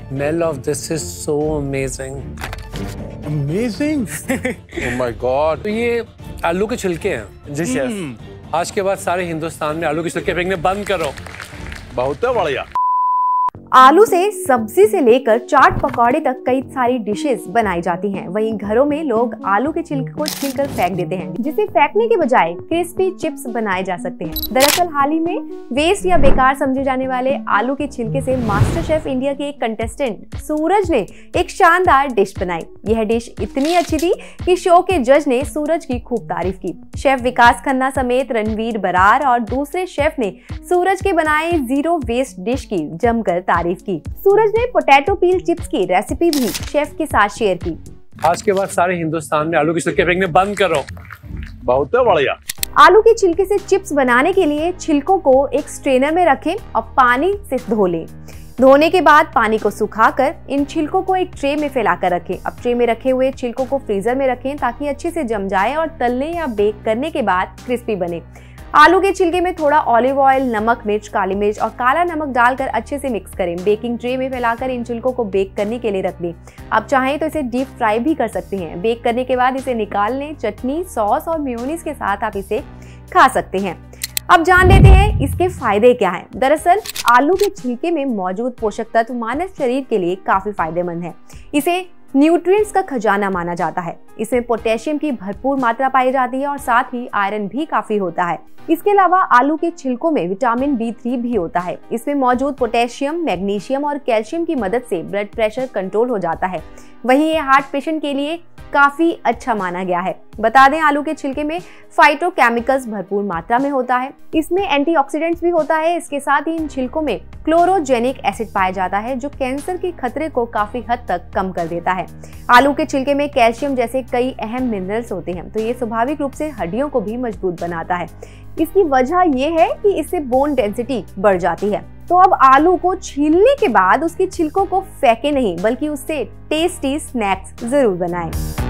Smell of this is so amazing. Amazing? Oh my God. तो ये आलू के छिलके हैं। जी शेफ। आज के बाद सारे हिंदुस्तान में आलू के छिलके फेंकने बंद करो। बहुत बढ़िया। आलू से सब्जी से लेकर चाट पकौड़े तक कई सारी डिशेस बनाई जाती हैं। वहीं घरों में लोग आलू के छिलके को छीलकर फेंक देते हैं, जिसे फेंकने के बजाय क्रिस्पी चिप्स बनाए जा सकते हैं। दरअसल हाल ही में वेस्ट या बेकार समझे जाने वाले आलू के छिलके से मास्टर शेफ इंडिया के एक कंटेस्टेंट सूरज ने एक शानदार डिश बनाई। यह डिश इतनी अच्छी थी कि शो के जज ने सूरज की खूब तारीफ की। शेफ विकास खन्ना समेत रणवीर बरार और दूसरे शेफ ने सूरज के बनाए जीरो वेस्ट डिश की जमकर तारीफ की। सूरज ने पोटैटो पील चिप्स की रेसिपी भी शेफ के साथ शेयर की। आज के बाद सारे हिंदुस्तान में आलू के छिलके फेंकने बंद करो। बहुत बढ़िया। आलू के छिलके से चिप्स बनाने के लिए छिलकों को एक स्ट्रेनर में रखें और पानी से धो लें। धोने के बाद पानी को सुखाकर इन छिलकों को एक ट्रे में फैलाकर रखें। अब ट्रे में रखे हुए छिलकों को फ्रीजर में रखें ताकि अच्छे से जम जाए और तलने या बेक करने के बाद क्रिस्पी बने। आलू के छिलके में थोड़ा ऑलिव ऑयल, नमक, मिर्च, काली मिर्च और काला नमक डालकर अच्छे से मिक्स करें। बेकिंग ट्रे में फैलाकर इन छिलकों को बेक करने के लिए रख दें। आप चाहें तो इसे डीप फ्राई भी कर सकते हैं। बेक करने के बाद इसे निकाल लें। चटनी, सॉस और मेयोनीज के साथ आप इसे खा सकते हैं। अब जान लेते हैं इसके फायदे क्या हैं। दरअसल आलू के छिलके में मौजूद पोषक तत्व मानव शरीर के लिए काफी फायदेमंद है। इसे न्यूट्रिएंट्स का खजाना माना जाता है। इसमें पोटेशियम की भरपूर मात्रा पाई जाती है और साथ ही आयरन भी काफी होता है। इसके अलावा आलू के छिलकों में विटामिन B3 भी होता है। इसमें मौजूद पोटेशियम, मैग्नीशियम और कैल्शियम की मदद से ब्लड प्रेशर कंट्रोल हो जाता है। वहीं ये हार्ट पेशेंट के लिए काफी अच्छा माना गया है। बता दें आलू के छिलके में फाइटोकेमिकल्स भरपूर मात्रा में होता है। इसमें एंटीऑक्सीडेंट्स भी होता है। इसके साथ ही इन छिलकों में क्लोरोजेनिक एसिड पाया जाता है जो कैंसर के खतरे को काफी हद तक कम कर देता है। आलू के छिलके में कैल्शियम जैसे कई अहम मिनरल्स होते हैं, तो ये स्वाभाविक रूप से हड्डियों को भी मजबूत बनाता है। इसकी वजह यह है कि इससे बोन डेंसिटी बढ़ जाती है। तो अब आलू को छीलने के बाद उसके छिलकों को फेंके नहीं, बल्कि उससे टेस्टी स्नैक्स जरूर बनाएं।